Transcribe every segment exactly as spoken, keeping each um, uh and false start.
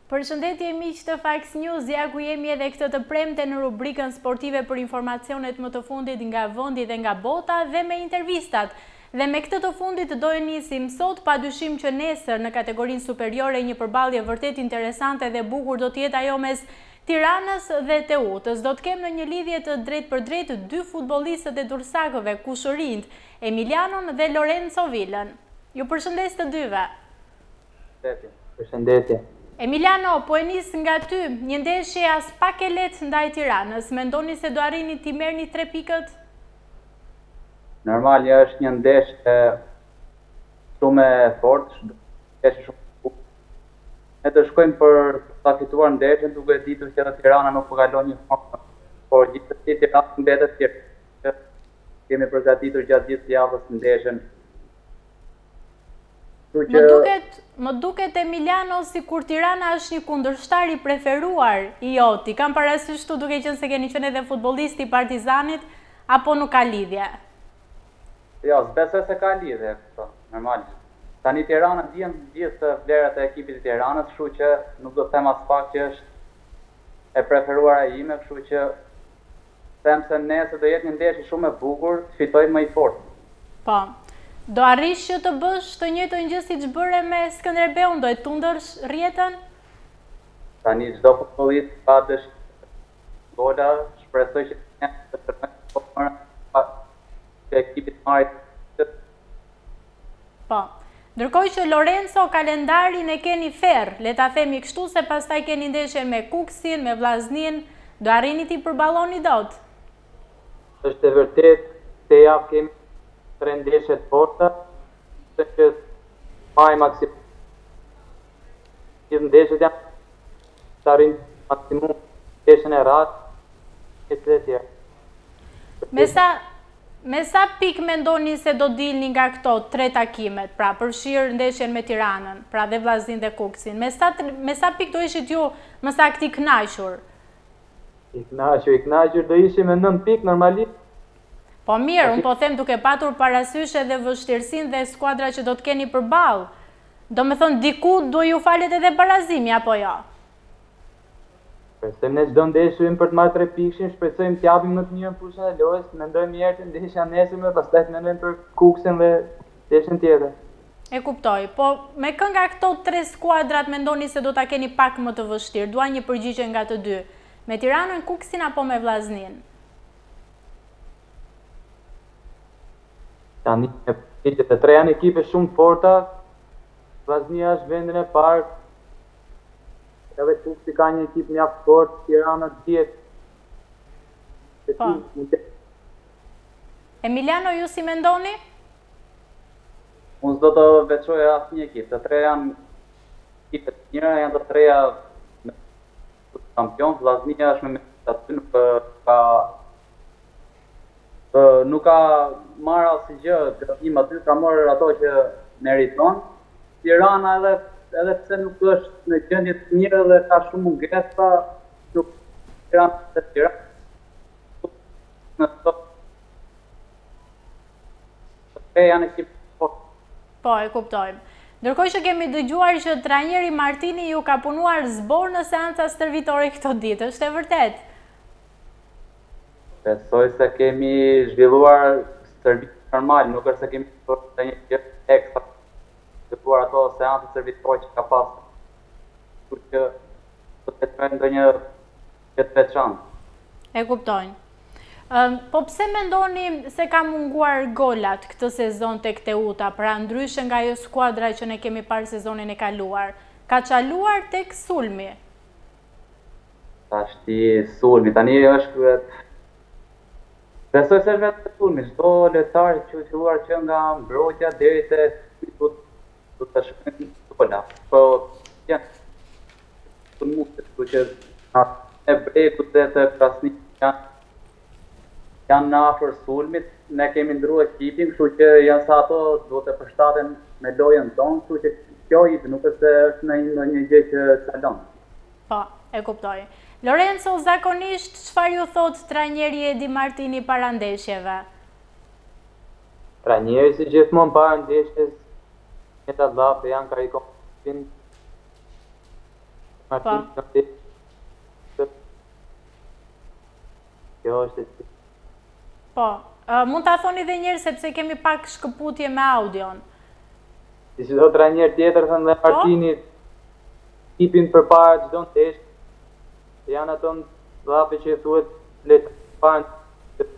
Përshëndetje miq të Fax News, ja ku jemi edhe këtë të premte në rubrikën sportive për informacionet më të fundit nga vendi dhe nga bota dhe me intervistat. Dhe me këtë të fundit do e nisim sot, padyshim që nesër në kategorinë superiore një përballje vërtet interesante dhe bukur do të jetë ajo mes Tiranës dhe Teutës. Do të kemë në një lidhje të drejtë për drejtë dy futbollistët e dursakëve kushërinjt, Emiljanon dhe Lorenco Vilën. Ju përshëndes të dyve. Përshëndetje. Përshëndetje. Emiljano, po e nis nga ty, një ndeshje as pak e lehtë ndaj Tiranës. Mendoni se do arrini t'i merrni tre pikët? Normal, është një ndeshje shumë e fortë, ndeshje shumë e bukur. Ne të shkojmë për ta fituar ndeshjen duke ditur që Tirana nuk po kalon një formë, por gjithsesi Tirana mbetet tjetër. Kemi përgatitur gjatë gjithë javës ndeshjen. Më duket, më duket Emiljano si kur Tirana është një kundërshtar i preferuar i joti. Kam parasysh këtu duke qenë se keni qenë edhe futbollisti i Partizanit, apo nuk ka lidhje? Jo, s'besoj se ka lidhje, këto, normal. Tani Tirana dihen gjithë vlerat e ekipit të Tiranës, kështu që nuk do të them as pak që është e preferuara ime, kështu që them se nesër do jetë një ndeshje shumë e bukur, të fitojmë më i fortë. Po. Do arrish që të bësh të njëjtën gjë siç bëre me Skënderbeun, do e tundërsh rrjetën? Tani çdo futbollist ka dëshirë gola, shpresoj që ne të tërmojmë formën e ekipit marrë. Po. Ndërkohë që Lorenco kalendarin e keni ferr, le ta themi kështu, se pastaj keni ndeshjen me Kuksin, me Vllaznin, do arrini ti përballoni dot? Është e vërtetë, te javë kemi tre ndeshje të forta, se që majë maksimum. Gjithë ndeshjet janë të arrijnë maksimum ndeshjen e radhë, e të tjerë. Me sa me sa pikë mendoni se do dilni nga këto tre takimet, pra përfshirë ndeshjen me Tiranën, pra dhe Vllaznin dhe Kuksin? Me sa me sa pikë do ishit ju më saktë i kënaqur? I kënaqur, i kënaqur do ishim me nëntë pikë normalisht. Po mirë, unë po them duke patur parasysh edhe vështirësinë dhe skuadra që do të keni përballë. Do me thonë, diku do ju falet edhe barazimi, apo jo? Shpresojmë ne çdo ndeshje për të marrë tre pikëshin, shpresojmë të japim më të mirën fushën e lojës, mendojmë mirë të ndeshja nesërme, pastaj të mendojmë për Kuksin dhe ndeshjen tjetër. E kuptoj, po me kë nga këto tre skuadrat mendoni se do ta keni pak më të vështirë? Dua një përgjigje nga të dy. Me Tiranën, Kuksin apo me Vllaznin? Tani e të tre janë ekipe shumë forta, Vllaznia është vendin e parë, edhe Kuksi ka një ekip mjaft fort, Tirana dihet. Po. Emiljano, ju si mendoni? Unë s'do të veçoja asnjë ekip, të tre janë ekipe të mira, janë të treja me kampion, Vllaznia është me aty nuk ka nuk ka marrë asgjë, gëzim aty, ka marrë ato që meriton. Tirana edhe edhe pse nuk është në gjendje të mirë dhe ka shumë mungesa, nuk Tirana të Tirana. Në to. Tre janë ekip fort. Po, e kuptojmë. Ndërkohë që kemi dëgjuar që trajneri Martini ju ka punuar zbor në seanca stërvitore këto ditë, është e vërtetë? Besoj se kemi zhvilluar stërvit normal, nuk është se kemi të një gjë ekstra, zhvilluar ato seancë stërvitore që ka pas. Kështu që do të ketë ndonjë gjë të veçantë. E kuptojnë. Po pse mendoni se ka munguar golat këtë sezon tek Teuta, pra ndryshe nga ajo skuadra që ne kemi parë sezonin e kaluar? Ka çaluar tek sulmi? Tashti sulmi, tani është besoj se është vetë të sulmi, çdo lojtar që është filluar që nga mbrojtja deri te do të shkojnë gola. Po janë të mundë, kështu që e brekut dhe të Krasnik janë janë në afër sulmit, ne kemi ndrua ekipin, kështu që janë sa ato do të përshtaten me lojën tonë, kështu që kjo i nuk është se është në një gjë që çalon. Po, e kuptoj. Lorenco, zakonisht, çfarë ju thot trajneri Edi Martini para ndeshjeve? Trajneri si gjithmonë para ndeshjes, me ta dhape janë ka i kompin Martin Kapit. Kjo është e si. Po, uh, mund ta thoni edhe një herë sepse kemi pak shkëputje me audion. Si që do trajner tjetër, thënë dhe Martini, tipin për para çdo ndeshje. Janë ato dhape që thuhet letë parë.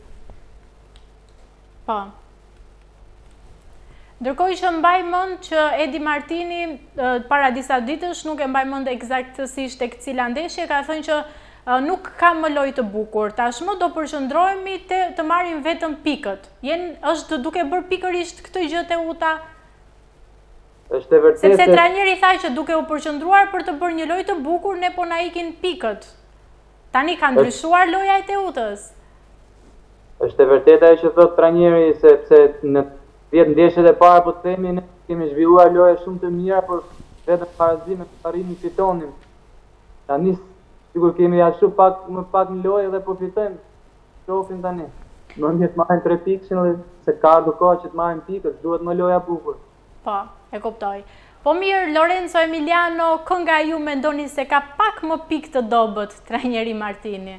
Po. Ndërkohë që mbaj mend që Edi Martini para disa ditësh, nuk e mbaj mend eksaktësisht tek cila ndeshje, ka thënë që nuk ka më lojë të bukur. Tashmë do përqendrohemi te të marrim vetëm pikët. Jen është duke bërë pikërisht këtë gjë te Uta. Është e vërtetë. Sepse trajneri tha që duke u përqendruar për të bërë një lojë të bukur, ne po na ikin pikët. Tani ka ndryshuar loja e Teutës. Është e vërtetë ajo që thot trajneri, sepse në dhjetë ndeshjet e para po themi ne kemi zhvilluar loje shumë të mira, por vetëm parazime të arrimi fitonim. Tani sigur kemi ashtu pak më pak në lojë dhe po fitojmë. Shohim tani. Më mirë të marrim tre pikë se ka ardhur koha që të marrim pikët, duhet më loja bukur. Po, e kuptoj. Po mirë, Lorenco, Emiljano, kënga ju mendoni se ka pak më pikë të dobët trajneri Martini?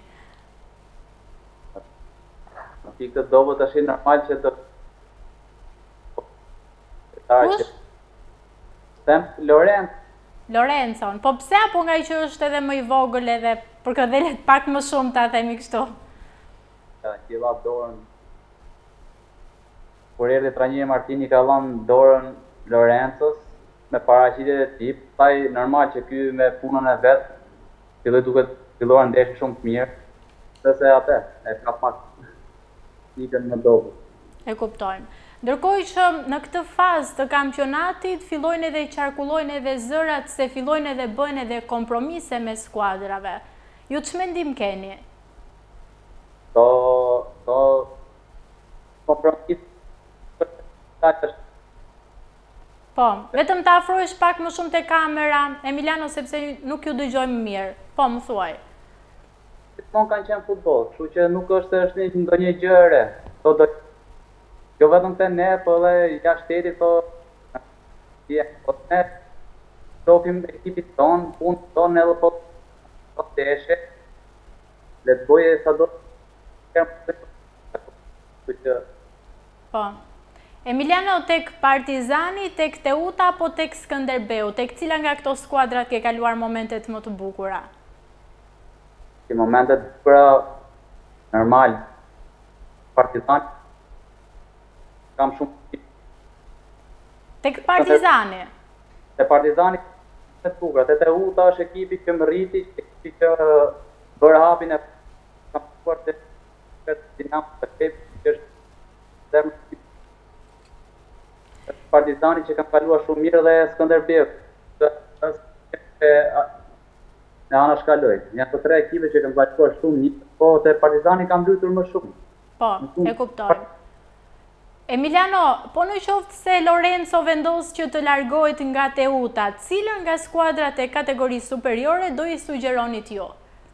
Pikë të dobët është normal që të Kush? Them Lorenco. Lorenco, po pse apo nga që është edhe më i vogël edhe për këdhelet pak më shumë ta themi kështu? Ja, qilla dorën. Kur erdhi trajneri Martini ka dhënë dorën Lorencos me paraqitjet e tij, pastaj normal që ky me punën e vet filloi duke filluar ndeshje shumë të mirë, sepse atë e ka pak nikën më dobët. E kuptojmë. Ndërkohë që në këtë fazë të kampionatit fillojnë edhe qarkullojnë edhe zërat se fillojnë edhe bëjnë edhe kompromise me skuadrave. Ju ç'mendim keni? Do do kompromis. Po, vetëm ta afrohesh pak më shumë te kamera, Emiljano, sepse nuk ju dëgjojmë mirë. Po, më thuaj. Gjithmonë kanë qenë futboll, kështu që nuk është është ndonjë gjë e re. Do do jo vetëm te ne, po edhe jashtë shtetit, po ja, po ne shohim ekipin ton, punën tonë edhe po po deshe. Le të bëjë sa do të Po. Emiljano, tek Partizani, tek Teuta apo tek Skënderbeu? Tek cila nga këto skuadrat ke kaluar momentet më të bukura? Në momentet të bukura normal Partizani kam shumë. Tek Partizani? Te Partizani të bukura, te Teuta është ekipi që më rriti, ekipi që bërë hapin e kam shkuar te Dinamo Zagreb, që është Partizani që kam kaluar shumë mirë dhe Skënderbeu. Në ana shkaloj. Janë të tre ekipe që kam kaluar shumë mirë, po te Partizani kam luajtur më shumë. Po, e kuptoj. Emiljano, po në qoftë se Lorenco vendos që të largohet nga Teuta, cilën nga skuadrat e kategorisë superiore do i sugjeronit ju?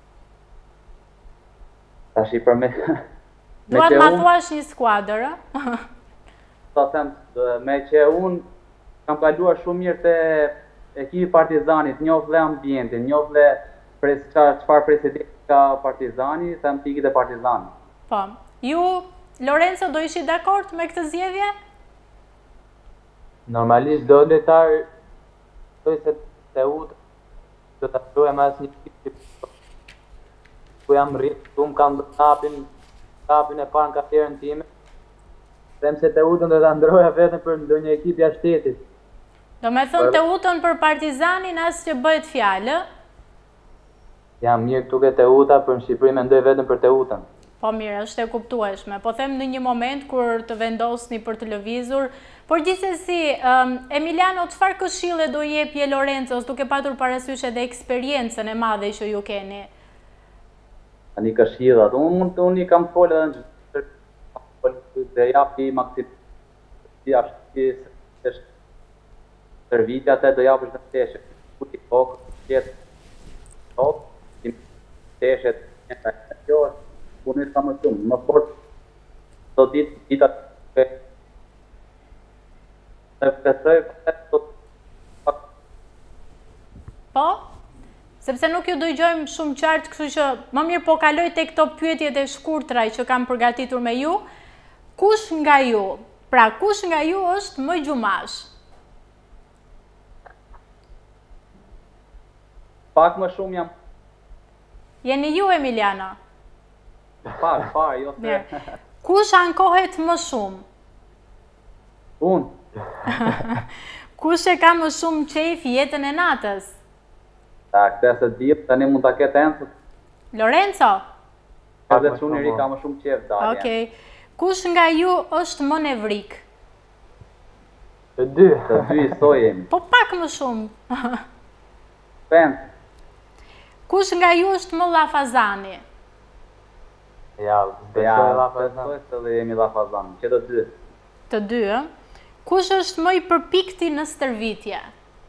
Tash i për me... Duat ma thuash një skuadër, ë? Ta them, me që unë kam kaluar shumë mirë te ekipi Partizanit, njoh dhe ambientin, njoh dhe çfarë presidenti ka Partizani, them pikët e Partizanit. Po. Ju, Lorenco, do ishi dakord me këtë zgjedhje? Normalisht do lojtar do se Teuta do ta luajmë as një ekip ku jam rrit, ku më kanë hapin hapin e parë në karrierën time. Them se Teutën do ta ndroja vetëm për ndonjë ekip jashtë shtetit. Do me thënë Teutën për Partizanin as që bëhet fjalë? Jam mirë këtu ke Teuta, për në Shqipëri mendoj vetëm për Teutën. Po mirë, është e kuptueshme. Po them në një moment kur të vendosni për të lëvizur, por gjithsesi, um, Emiljano, çfarë këshille do jepje Lorencos duke patur parasysh edhe eksperiencën e madhe që ju keni? Tani këshillat, unë unë i kam folë edhe në dhe japi maksimum jashtë servitja atë do japësh në teshe, kuti kokë, tjetë kokë, i teshet njëta e kjo është punit ka më shumë, më fort do ditë ditat të të pëtësoj Po? Sepse nuk ju dëgjojmë shumë qartë, kështu që më mirë po kaloj tek këto pyetjet e shkurtra që kam përgatitur me ju. Kush nga ju, pra kush nga ju është më gjumash? Pak më shumë jam. Jeni ju, Emiljano? Pak, pak, jo se. Kush ankohet më shumë? Unë. Kush e ka më shumë qejf jetën e natës? Ta, këte se dhjith, tani mund të ketë enë. Lorenco? Edhe që unë i ri ka më shumë qejf dalje. Okej. Kush nga ju është më nevrik? Të dy. Të dy i soj jemi. Po pak më shumë. Pensë. Kush nga ju është më llafazani? Ja, besoj llafazani. Besoj se jemi llafazani, që të dy. Të dy, ë? Kush është më i përpikti në stërvitje?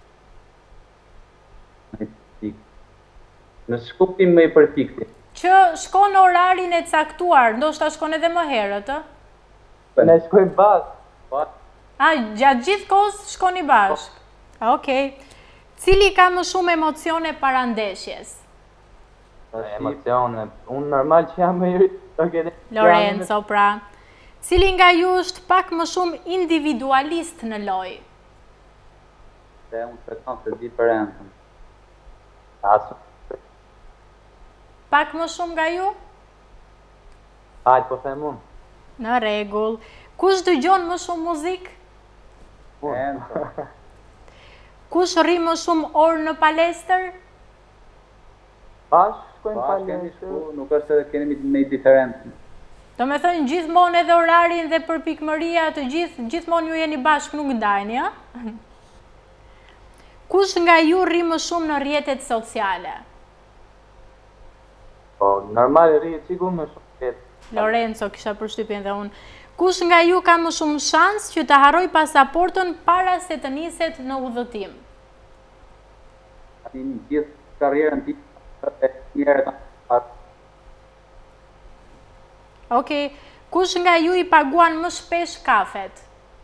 Në shkuptim më i përpikti. Që shkon në orarin e caktuar, ndoshta shkon edhe më herët, ë? Ne shkojmë bashkë. A, gjatë gjithë kohës shkoni bashkë? Okej. Cili ka më shumë emocione para ndeshjes? Emocione, unë normal që jam më i rritë. Lorenco, pra. Cili nga ju është pak më shumë individualist në lojë? Se unë të kanë se di për endën. Asë. Pak më shumë nga ju? Hajtë po them unë. Në rregull. Kush dëgjon më shumë muzikë? Unë. Kush rri më shumë orë në palestër? Bashkë shkojmë palestër. Nuk është edhe kemi me diferencë. Do me thënë gjithmonë edhe orarin dhe përpikmëria të gjithë, gjithmonë ju jeni bashkë, nuk ndajni, ja? Kush nga ju rri më shumë në rrjetet sociale? Po, normal rri sigur më shumë rrjet. Lorenco, kisha përshtypjen dhe unë. Kush nga ju ka më shumë shans që të harroj pasaportën para se të niset në udhëtim? Ati një gjithë karrierën ti e njerët në Okej, kush nga ju i paguan më shpesh kafet?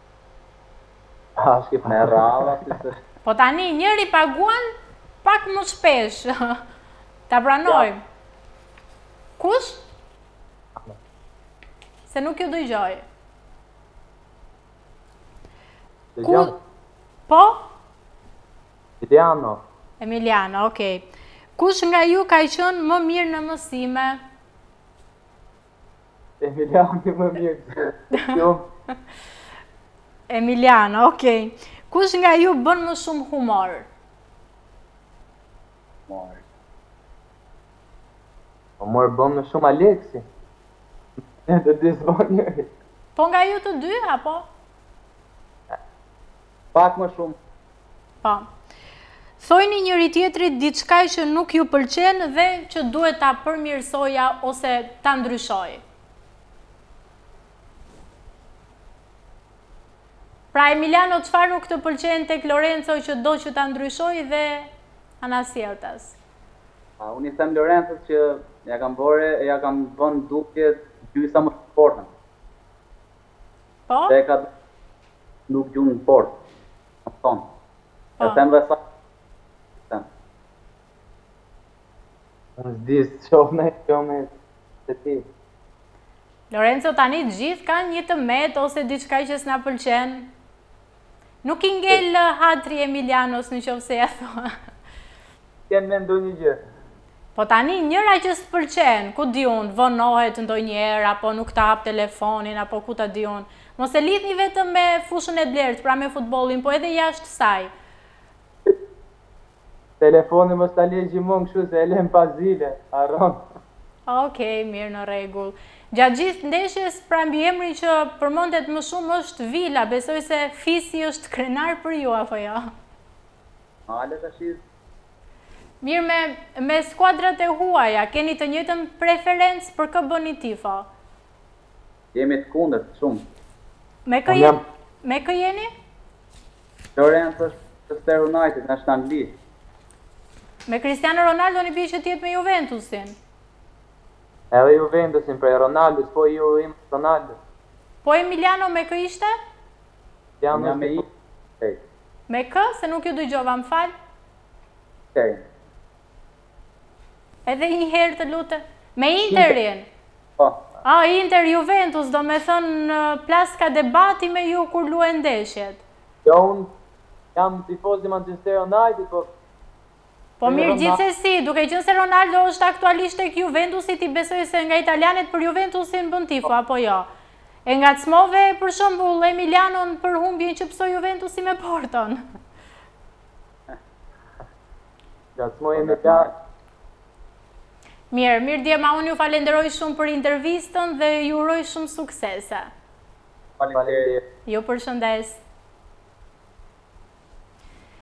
A, shkip në rralla, si se... Po tani, njëri paguan pak më shpesh. Ta pranojmë. Kush? Se nuk ju dëgjoj. Dëgjon? Po? Emiljano. Emiljano, okej. Kush nga ju ka qenë më mirë në mësime? Emiljano më mirë. Emiljano, okej. Kush nga ju bën më shumë humor? Humor. Humor bën më shumë Aleksi. Ne të dy s'bën njëri. Po nga ju të dy, apo? Pak më shumë. Po. Thojni njëri tjetrit diçka që nuk ju pëlqen dhe që duhet ta përmirësoja ose ta ndryshoj. Pra Emiljano, çfarë nuk të pëlqen tek Lorenco që do që ta ndryshoj dhe Anasjeltas? Unë i them Lorenco që ja kam bore, ja kam bën dukjet gjysa më sportën. Po? Dhe ka nuk gjunë në sport. Më thonë. E them dhe sa... Unë s'di së qome, qome të ti. Lorenco, tani gjithë kanë një të met ose diçka që s'na pëlqen. Nuk i ngel hatri Emiljanos në qoftë se ja thua. Kënë me ndu një gjë. Po tani njëra që s'të pëlqen, ku di unë, vonohet ndonjëherë, apo nuk ta hap telefonin, apo ku ta di unë. Mos e lidhni vetëm me fushën e blertë, pra me futbollin, po edhe jashtë saj. Telefoni mos ta lejë gjithmonë kështu se e lëm pas zile, harron. Okej, mirë, në rregull. Gjatë gjithë ndeshjes, pra mbiemri që përmendet më shumë është Vila, besoj se Fisi është krenar për ju apo jo? Ale tash. Mirë, me me skuadrat e huaja, keni të njëjtën preferencë për kë bëni tifo? Jemi të kundërt shumë. Me kë jeni? Me kë jeni? Lorenco është të United, është në Angli. Me Cristiano Ronaldo një bie që tjetë me Juventusin. Edhe Juventusin prej Ronaldos, po ju im Ronaldo. Po Emiljano me kë ishte? Jam me i. Me kë? Se nuk ju dëgjova, më fal. Tej. Edhe një herë të lutë? Me Interin? Po. A, Inter Juventus, do me thënë plas ka debati me ju kur luajnë ndeshjet? Jo, unë jam tifoz i Manchester United, po... Po mirë gjithsesi, duke qenë se Ronaldo është aktualisht tek Juventusi, ti besoj se nga italianet për Juventusin bën tifo, apo jo? E ngacmove për shembull Emilianon për humbjen që psoi Juventusi me Porton? Ngacmoj Emiliano. Mirë, mirë djema, unë ju falenderoj shumë për intervistën dhe ju uroj shumë suksese. Faleminderit. Ju përshëndes.